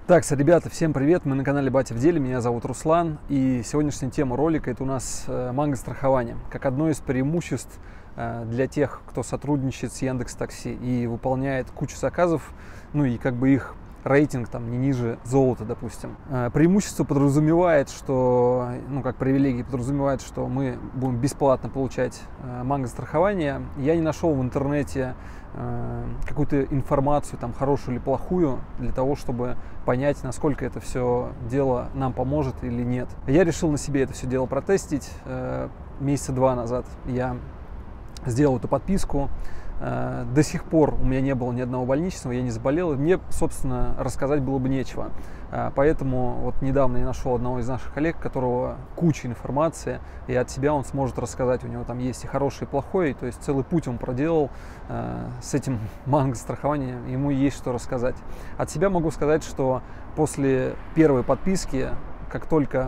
Так, ребята, всем привет, мы на канале Батя в деле, меня зовут Руслан, и сегодняшняя тема ролика — это у нас Манго-страхование, как одно из преимуществ для тех, кто сотрудничает с Яндекс.Такси и выполняет кучу заказов, ну и как бы их рейтинг там не ниже золота, допустим. Преимущество подразумевает, что, как привилегии подразумевает, что мы будем бесплатно получать Манго-страхование. Я не нашел в интернете какую-то информацию, там, хорошую или плохую, для того, чтобы понять, насколько это все дело нам поможет или нет. Я решил на себе это все дело протестить. Месяца 2 назад я сделал эту подписку. До сих пор у меня не было ни одного больничного, я не заболел, и мне, собственно, рассказать было бы нечего. Поэтому вот недавно я нашел одного из наших коллег, у которого куча информации, и от себя он сможет рассказать. У него там есть и хорошее, и плохое, то есть целый путь он проделал с этим манго-страхованием, ему есть что рассказать. От себя могу сказать, что после первой подписки, как только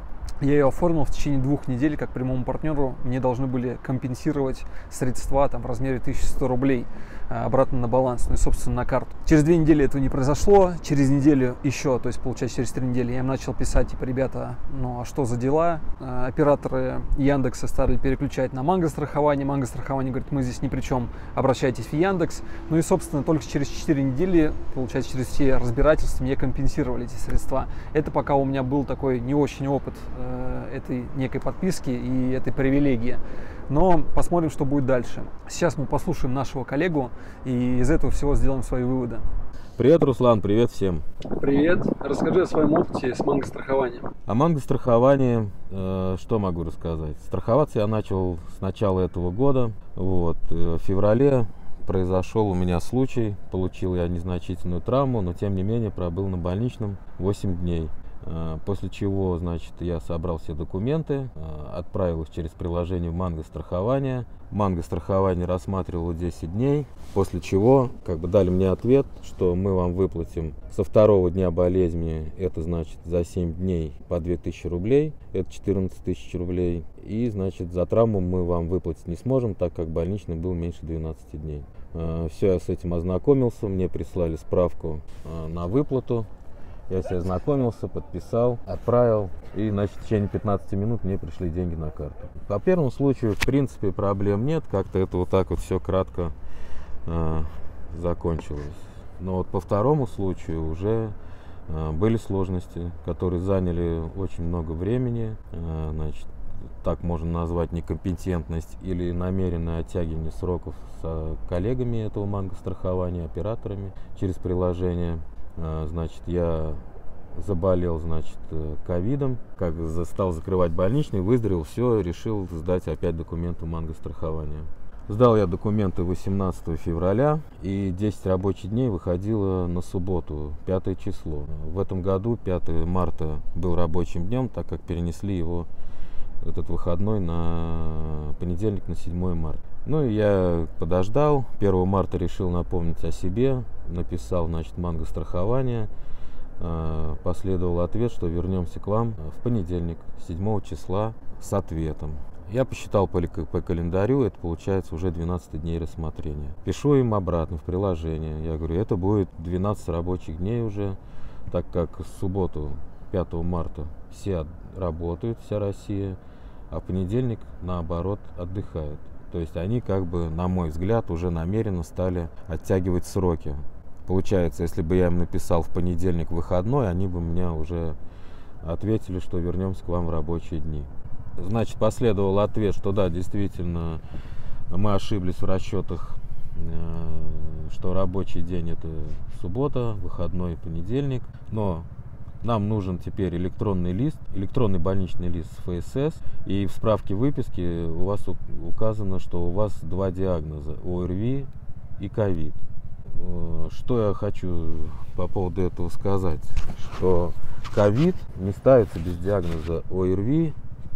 я ее оформил, в течение 2 недель, как прямому партнеру, мне должны были компенсировать средства там, в размере 1100 рублей обратно на баланс, ну и, собственно, на карту. Через 2 недели этого не произошло, через неделю еще, то есть, получается, через 3 недели я им начал писать, типа, ребята, ну а что за дела? Операторы Яндекса стали переключать на Манго-страхование. Манго-страхование говорит, мы здесь ни при чем, обращайтесь в Яндекс. Ну и, собственно, только через 4 недели, получается, через все разбирательства мне компенсировали эти средства. Это пока у меня был такой не очень опыт этой некой подписки и этой привилегии. Но посмотрим, что будет дальше. Сейчас мы послушаем нашего коллегу и из этого всего сделаем свои выводы. Привет, Руслан, привет всем. Привет. Расскажи о своем опыте с манго-страхованием. О манго-страховании что могу рассказать? Страховаться я начал с начала этого года. В феврале произошел у меня случай. Получил я незначительную травму, но тем не менее пробыл на больничном 8 дней. После чего, значит, я собрал все документы, отправил их через приложение в Манго-страхование. Манго-страхование рассматривало 10 дней, после чего дали мне ответ, что мы вам выплатим со 2-го дня болезни, это значит за 7 дней по 2000 рублей, это 14 тысяч рублей. И, значит, за травму мы вам выплатить не сможем, так как больничный был меньше 12 дней. Все, я с этим ознакомился, мне прислали справку на выплату. Я себя ознакомился, подписал, отправил, и, значит, в течение 15 минут мне пришли деньги на карту. По первому случаю, в принципе, проблем нет, как-то это вот так вот все кратко закончилось. Но вот по второму случаю уже были сложности, которые заняли очень много времени. Значит, так можно назвать некомпетентность или намеренное оттягивание сроков с коллегами этого манго-страхования, операторами через приложение. Значит, я заболел, значит, ковидом, как стал закрывать больничный, выздоровел, все, решил сдать опять документы манго-страхования. Сдал я документы 18 февраля, и 10 рабочих дней выходило на субботу, 5 число. В этом году 5 марта был рабочим днем, так как перенесли его, этот выходной, на понедельник, на 7 марта. Ну и я подождал, 1 марта решил напомнить о себе, написал, значит, манго-страхование, последовал ответ, что вернемся к вам в понедельник, 7 числа, с ответом. Я посчитал по календарю, это получается уже 12 дней рассмотрения. Пишу им обратно в приложение, я говорю, это будет 12 рабочих дней уже, так как в субботу, 5 марта, все работают, вся Россия, а в понедельник, наоборот, отдыхают. То есть они, на мой взгляд, уже намеренно стали оттягивать сроки. Получается, если бы я им написал в понедельник выходной, они бы мне уже ответили, что вернемся к вам в рабочие дни. Значит, последовал ответ, что да, действительно, мы ошиблись в расчетах, что рабочий день — это суббота, выходной — понедельник, но нам нужен теперь электронный лист, электронный больничный лист с ФСС, и в справке выписки у вас указано, что у вас 2 диагноза – ОРВИ и ковид. Что я хочу по поводу этого сказать, что ковид не ставится без диагноза ОРВИ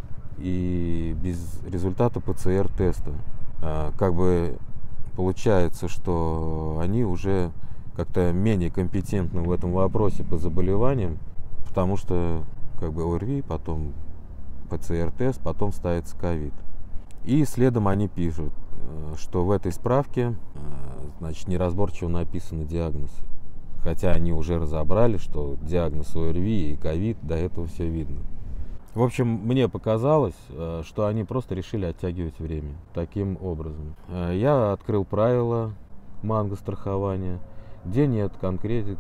и без результата ПЦР-теста. Получается, что они уже как-то менее компетентны в этом вопросе по заболеваниям, потому что ОРВИ, потом ПЦР-тест, потом ставится ковид. И следом они пишут, что в этой справке, значит, неразборчиво написаны диагнозы. Хотя они уже разобрали, что диагноз ОРВИ и ковид, до этого все видно. В общем, мне показалось, что они просто решили оттягивать время таким образом. Я открыл правила Манго страхования, где нет конкретики,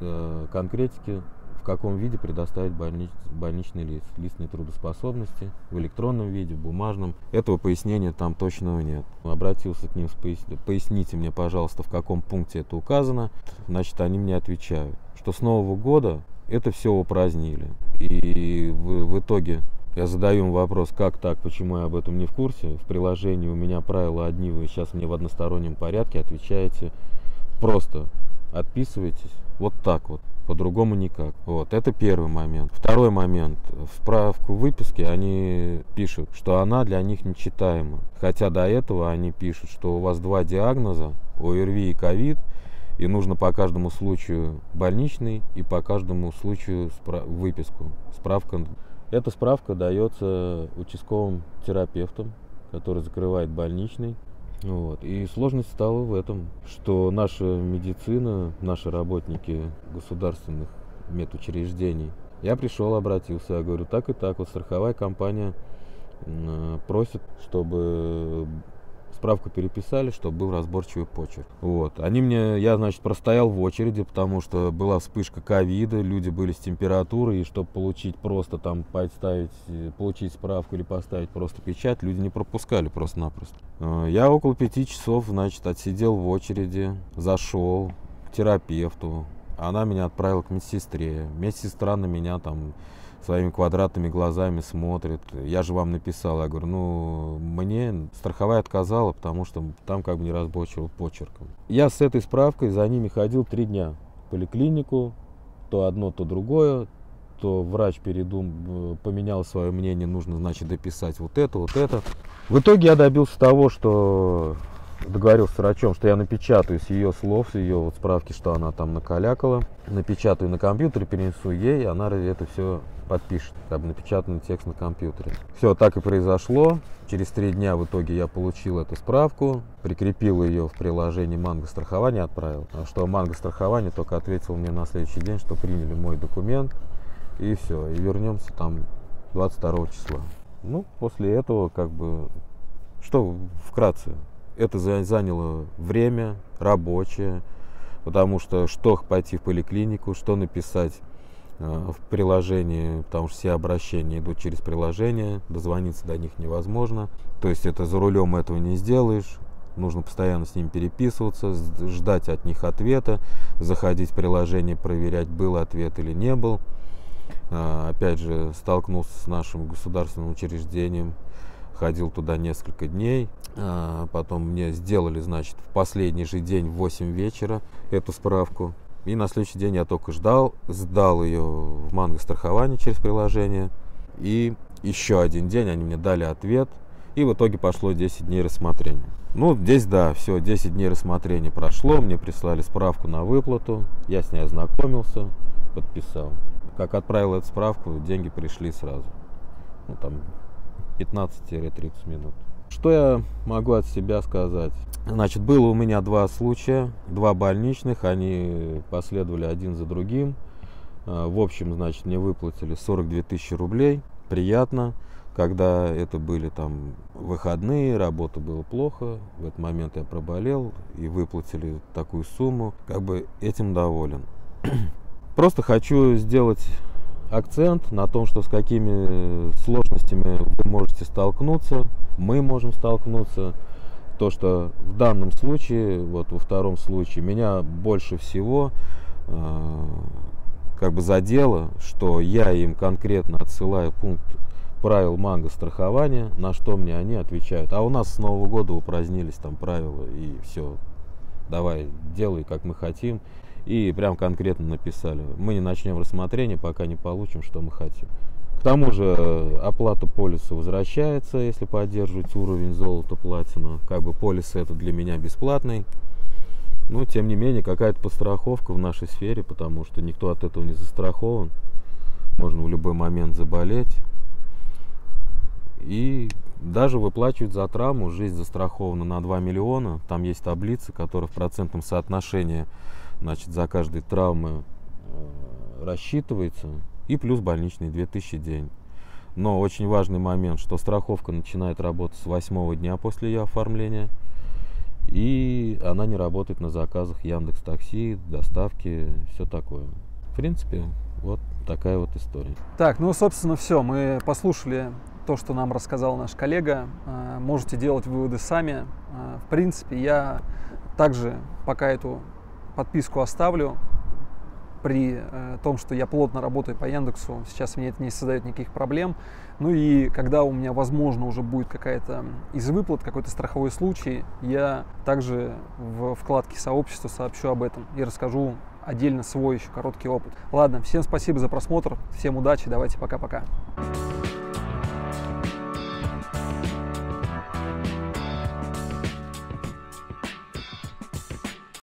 в каком виде предоставить больничный лист нетрудоспособности, в электронном виде, в бумажном. Этого пояснения там точного нет. Обратился к ним поясните мне, пожалуйста, в каком пункте это указано. Значит, они мне отвечают, что с Нового года это все упразднили. И в итоге я задаю им вопрос, как так, почему я об этом не в курсе. В приложении у меня правила одни, вы сейчас мне в одностороннем порядке отвечаете. Просто отписываетесь вот так вот, по-другому никак. Вот, это первый момент. Второй момент. В справку выписки они пишут, что она для них нечитаема. Хотя до этого они пишут, что у вас 2 диагноза, ОРВИ и ковид, и нужно по каждому случаю больничный и по каждому случаю выписку. Справка. Эта справка дается участковым терапевтам, который закрывает больничный. Вот. И сложность стала в этом, что наша медицина, наши работники государственных медучреждений, я пришел, обратился, я говорю, так и так, вот страховая компания просит, чтобы справку переписали, чтобы был разборчивый почерк. Вот. Я, значит, простоял в очереди, потому что была вспышка ковида, люди были с температурой, и чтобы получить просто там, получить справку или поставить просто печать, люди не пропускали просто-напросто. Я около 5 часов, значит, отсидел в очереди, зашел к терапевту, она меня отправила к медсестре. Медсестра на меня там своими квадратными глазами смотрит. Я же вам написал. Я говорю, мне страховая отказала, потому что там как бы не разборчивым почерком. Я с этой справкой за ними ходил 3 дня в поликлинику. То одно, то другое. То врач поменял свое мнение, нужно, значит, дописать вот это. В итоге я добился того, что договорился с врачом, что я напечатаю с ее слов, с ее вот справки, что она там накалякала. Напечатаю на компьютере, перенесу ей, она это все подпишет, как бы напечатанный текст на компьютере. Все, так и произошло. Через 3 дня в итоге я получил эту справку, прикрепил ее в приложении Манго страхования, отправил. А что Манго страхование только ответил мне на следующий день, что приняли мой документ, и все. И вернемся там 22 числа. После этого, как бы, что вкратце, это заняло время рабочее, потому что пойти в поликлинику, что написать в приложении, потому что все обращения идут через приложение, дозвониться до них невозможно. То есть это за рулем этого не сделаешь, нужно постоянно с ними переписываться, ждать от них ответа, заходить в приложение, проверять, был ответ или не был. Опять же, столкнулся с нашим государственным учреждением, ходил туда несколько дней, потом мне сделали, значит, в последний же день в 8 вечера эту справку. И на следующий день я только сдал ее в Манго страхование через приложение. И еще один день они мне дали ответ. И в итоге пошло 10 дней рассмотрения. Здесь, да, все, 10 дней рассмотрения прошло. Мне прислали справку на выплату. Я с ней ознакомился, подписал. Как отправил эту справку, деньги пришли сразу. 15-30 минут. Что я могу от себя сказать? Значит, было у меня 2 случая, 2 больничных, они последовали один за другим. В общем, значит, мне выплатили 42 тысячи рублей. Приятно, когда это были там выходные, работа было плохо. В этот момент я проболел и выплатили такую сумму. Как бы этим доволен. Просто хочу сделать акцент на том, что с какими сложностями вы можете столкнуться, мы можем столкнуться. То, что в данном случае, вот во втором случае, меня больше всего как бы задело, что я им конкретно отсылаю пункт правил Манго страхования, на что мне они отвечают. А у нас с Нового года упразднились там правила, и все, давай, делай, как мы хотим. И прям конкретно написали, мы не начнем рассмотрение, пока не получим, что мы хотим. К тому же оплата полиса возвращается, если поддерживать уровень золото-платина. Как бы полис это для меня бесплатный. Но тем не менее какая-то подстраховка в нашей сфере, потому что никто от этого не застрахован. Можно в любой момент заболеть. И даже выплачивают за травму. Жизнь застрахована на 2 миллиона. Там есть таблица, которая в процентном соотношении значит, за каждой травмы рассчитывается, и плюс больничный 2000 в день. Но очень важный момент, что страховка начинает работать с 8-го дня после ее оформления, и она не работает на заказах Яндекс.Такси, доставки, все такое. В принципе, вот такая вот история. Так, ну, собственно, все. Мы послушали то, что нам рассказал наш коллега. Можете делать выводы сами. В принципе, я также пока эту подписку оставлю. При том, что я плотно работаю по Яндексу, сейчас мне это не создает никаких проблем. Ну и когда у меня, возможно, уже будет какая-то из выплат, какой-то страховой случай, я также в вкладке сообщества сообщу об этом и расскажу отдельно свой еще короткий опыт. Ладно, всем спасибо за просмотр, всем удачи, давайте пока-пока.